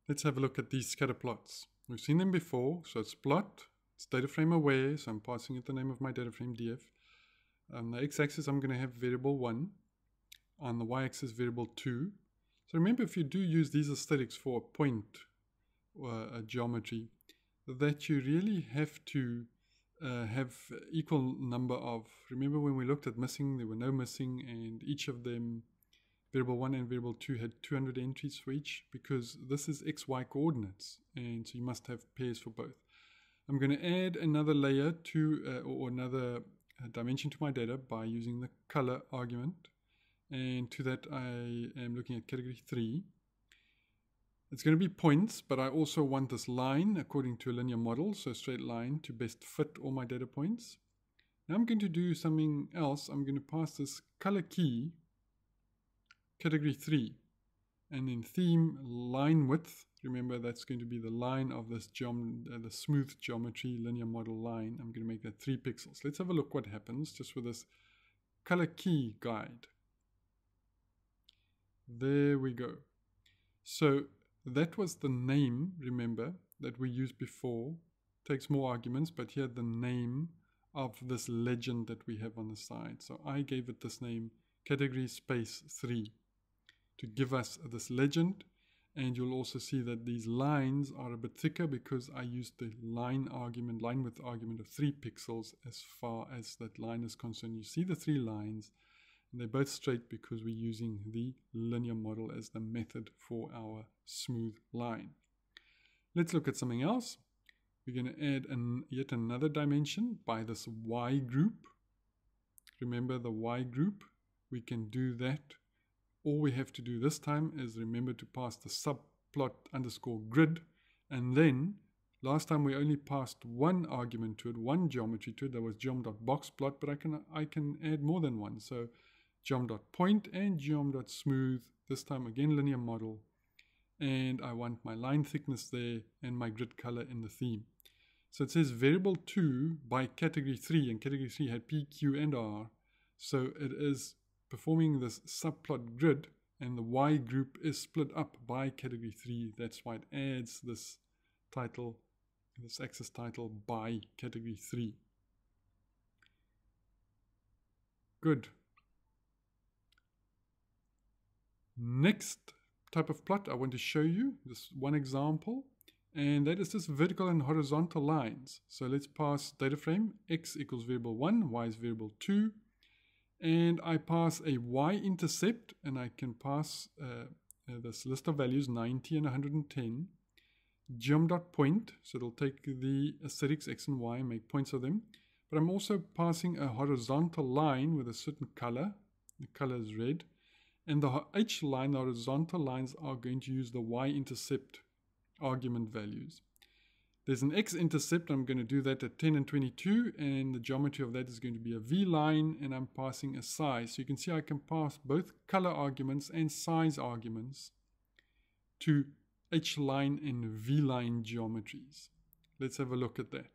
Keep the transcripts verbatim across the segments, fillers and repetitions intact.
Let's have a look at these scatter plots. We've seen them before, so it's plot, it's data frame aware, so I'm passing it the name of my data frame D F. On the x-axis, I'm going to have variable one. On the y-axis, variable two. So remember, if you do use these aesthetics for a point uh, a geometry, that you really have to uh, have equal number of, remember when we looked at missing, there were no missing, and each of them, variable one and variable two, had two hundred entries for each, because this is x y coordinates, and so you must have pairs for both. I'm going to add another layer to, uh, or another uh, dimension to my data by using the color argument, and to that I am looking at category three. It's going to be points, but I also want this line according to a linear model, so a straight line to best fit all my data points. Now I'm going to do something else. I'm going to pass this color key, category three, and then theme line width. Remember, that's going to be the line of this geom uh, the smooth geometry linear model line. I'm going to make that three pixels. Let's have a look what happens just with this color key guide. There we go. So that was the name, remember, that we used before. Takes more arguments, but here the name of this legend that we have on the side. So I gave it this name, category space three, to give us this legend. And you'll also see that these lines are a bit thicker because I used the line argument, line width argument of three pixels as far as that line is concerned. You see the three lines, and they're both straight because we're using the linear model as the method for our smooth line. Let's look at something else. We're going to add an, yet another dimension by this Y group. Remember the Y group? We can do that. All we have to do this time is remember to pass the subplot underscore grid, and then last time we only passed one argument to it, one geometry to it. That was geom.boxplot, but I can I can add more than one. So geom.point and geom.smooth. This time again linear model, and I want my line thickness there and my grid color in the theme. So it says variable two by category three, and category three had P, Q, and R. So it is performing this subplot grid, and the Y group is split up by category three. That's why it adds this title, this axis title by category three. Good. Next type of plot I want to show you, this one example, and that is this vertical and horizontal lines. So let's pass data frame, x equals variable one, y is variable two. And I pass a y-intercept, and I can pass uh, uh, this list of values, ninety and one hundred ten. Geom.point, so it'll take the aesthetics x and y and make points of them. But I'm also passing a horizontal line with a certain color. The color is red. And the H line, the horizontal lines, are going to use the y-intercept argument values. There's an x-intercept. I'm going to do that at ten and twenty-two, and the geometry of that is going to be a v-line, and I'm passing a size. So you can see I can pass both color arguments and size arguments to h-line and v-line geometries. Let's have a look at that.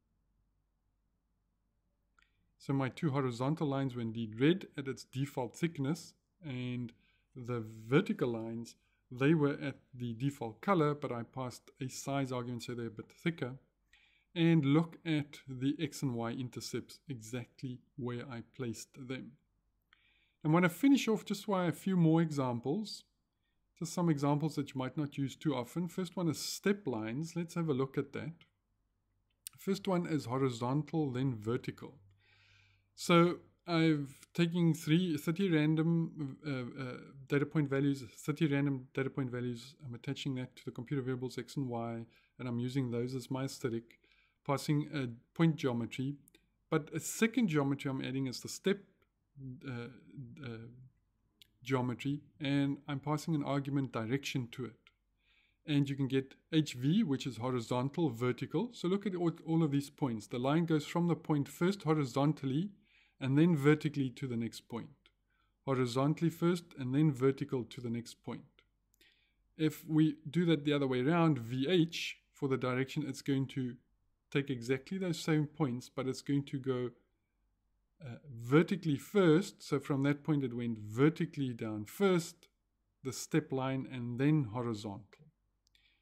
So my two horizontal lines were indeed red at its default thickness, and the vertical lines, they were at the default color, but I passed a size argument so they're a bit thicker. And look at the x and y intercepts, exactly where I placed them. I want to finish off just by a few more examples. Just some examples that you might not use too often. First one is step lines. Let's have a look at that. First one is horizontal, then vertical. So I've taken three, thirty random uh, uh, data point values, thirty random data point values. I'm attaching that to the computer variables x and y, and I'm using those as my aesthetic, passing a point geometry. But a second geometry I'm adding is the step uh, uh, geometry, and I'm passing an argument direction to it. And you can get H V, which is horizontal, vertical. So look at all, all of these points. The line goes from the point first horizontally, and then vertically to the next point. Horizontally first, and then vertical to the next point. If we do that the other way around, V H, for the direction, it's going to take exactly those same points, but it's going to go uh, vertically first. So from that point, it went vertically down first, the step line, and then horizontal.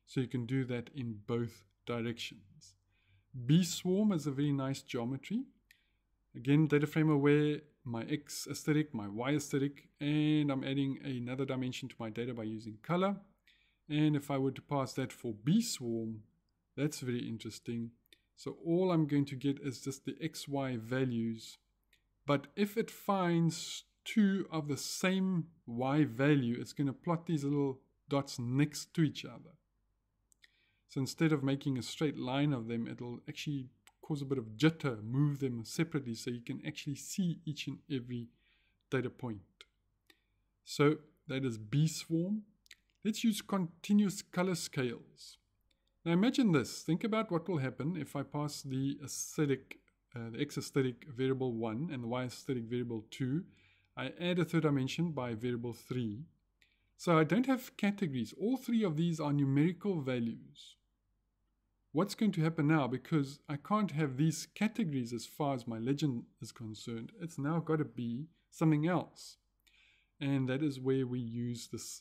So you can do that in both directions. B swarm is a very nice geometry. Again, data frame aware, my X aesthetic, my Y aesthetic, and I'm adding another dimension to my data by using color. And if I were to pass that for B swarm, that's very interesting. So all I'm going to get is just the X Y values. But if it finds two of the same Y value, it's going to plot these little dots next to each other. So instead of making a straight line of them, it'll actually cause a bit of jitter, move them separately so you can actually see each and every data point. So that is B swarm. Let's use continuous color scales. Now imagine this. Think about what will happen if I pass the aesthetic, uh, the X aesthetic variable one and the Y aesthetic variable two. I add a third dimension by variable three. So I don't have categories. All three of these are numerical values. What's going to happen now, because I can't have these categories as far as my legend is concerned, it's now got to be something else. And that is where we use this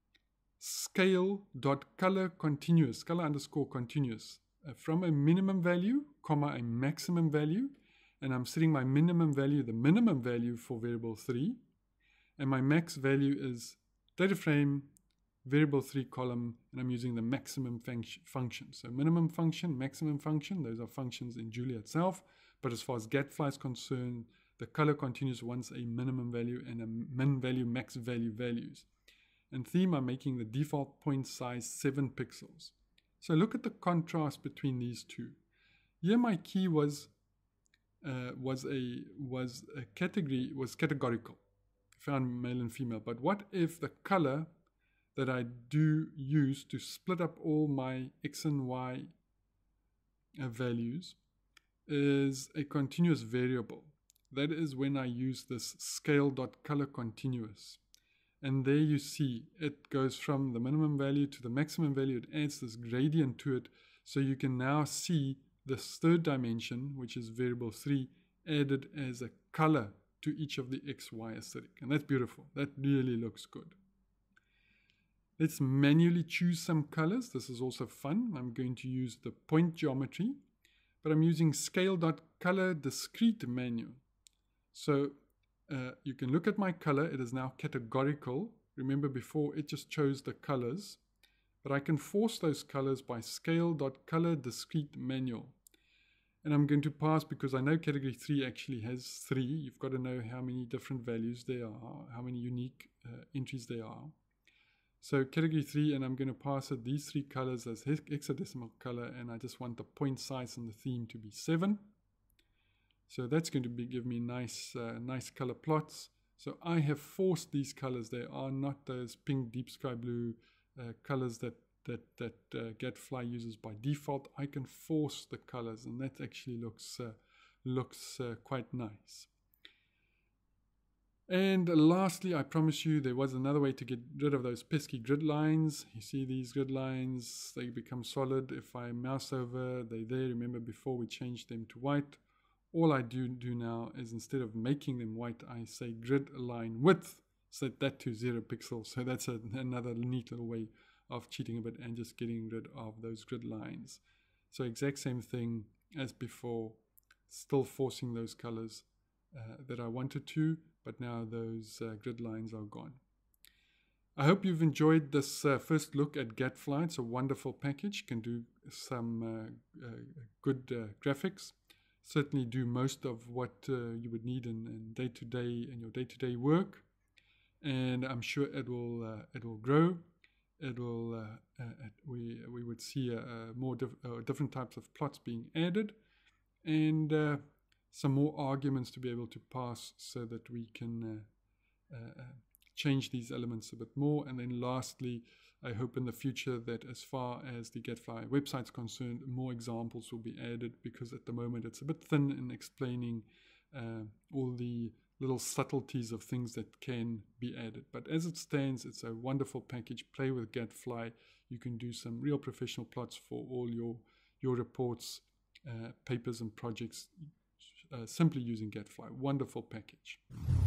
scale.color_continuous, color underscore continuous, uh, from a minimum value, comma, a maximum value. And I'm setting my minimum value, the minimum value for variable three. And my max value is data frame variable three column, and I'm using the maximum function, function. So minimum function, maximum function, those are functions in Julia itself. But as far as Gadfly is concerned, the color continuous wants a minimum value and a min value, max value values. And theme, I'm making the default point size seven pixels. So look at the contrast between these two. Here my key was uh, was a was a category was categorical, found male and female. But what if the color that I do use to split up all my X and Y uh, values is a continuous variable? That is when I use this scale.color_continuous. And there you see it goes from the minimum value to the maximum value. It adds this gradient to it. So you can now see this third dimension, which is variable three, added as a color to each of the X Y aesthetic. And that's beautiful. That really looks good. Let's manually choose some colors. This is also fun. I'm going to use the point geometry, but I'm using scale.color_discrete manual. So uh, you can look at my color. It is now categorical. Remember before it just chose the colors, but I can force those colors by scale.color_discrete manual. And I'm going to pass, because I know category three actually has three. You've got to know how many different values there are, how many unique uh, entries there are. So category three, and I'm going to pass it these three colors as hexadecimal color, and I just want the point size and the theme to be seven. So that's going to be, give me nice, uh, nice color plots. So I have forced these colors. They are not those pink, deep sky blue uh, colors that that that uh, Gadfly uses by default. I can force the colors, and that actually looks uh, looks uh, quite nice. And lastly, I promise you there was another way to get rid of those pesky grid lines. You see these grid lines, they become solid. If I mouse over, they're there. Remember before we changed them to white. All I do do now is, instead of making them white, I say grid line width, set that to zero pixels. So that's a, another neat little way of cheating a bit and just getting rid of those grid lines. So exact same thing as before, still forcing those colors uh, that I wanted to, but now those uh, grid lines are gone. I hope you've enjoyed this uh, first look at Gadfly. It's a wonderful package, can do some uh, uh, good uh, graphics, certainly do most of what uh, you would need in, in day-to-day in your day-to-day work, and I'm sure it will uh, it will grow. It will uh, uh, we we would see uh, uh, more diff uh, different types of plots being added, and uh, some more arguments to be able to pass so that we can uh, uh, change these elements a bit more. And then lastly, I hope in the future that as far as the Gadfly website is concerned, more examples will be added, because at the moment it's a bit thin in explaining uh, all the little subtleties of things that can be added. But as it stands, it's a wonderful package. Play with Gadfly. You can do some real professional plots for all your, your reports, uh, papers and projects, Uh, simply using Gadfly. Wonderful package.